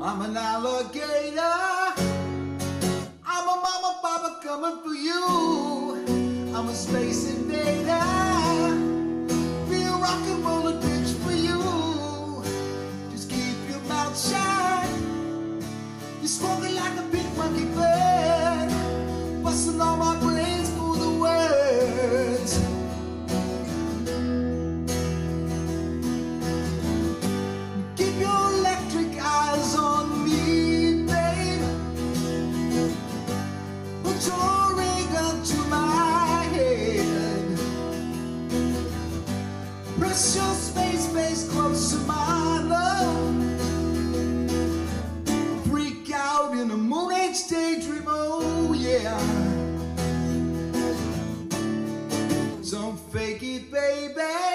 I'm an alligator. I'm a mama papa coming for you. I'm a space invader. Be a rock and roller bitch for you. Just keep your mouth shut. You're smoking like a big monkey bird, busting all my brains for the words. Keep your electric eyes on me, babe. Put your ring up to my head. Press your space face close to my love. Freak out in a Moonage Daydream, oh yeah. Don't fake it, baby.